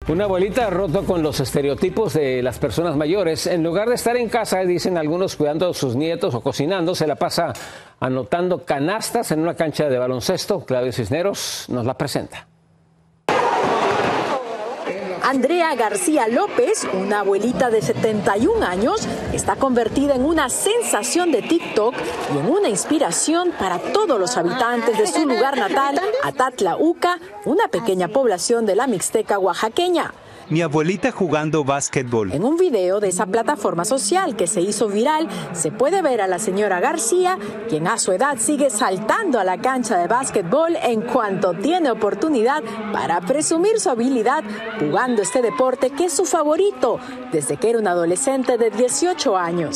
Una abuelita ha roto con los estereotipos de las personas mayores. En lugar de estar en casa, dicen algunos, cuidando a sus nietos o cocinando, se la pasa anotando canastas en una cancha de baloncesto. Claudio Cisneros nos la presenta. Andrea García López, una abuelita de 71 años, está convertida en una sensación de TikTok y en una inspiración para todos los habitantes de su lugar natal, Atatla Uca, una pequeña población de la Mixteca oaxaqueña. Mi abuelita jugando básquetbol. En un video de esa plataforma social que se hizo viral, se puede ver a la señora García, quien a su edad sigue saltando a la cancha de básquetbol en cuanto tiene oportunidad para presumir su habilidad jugando este deporte que es su favorito desde que era una adolescente de 18 años.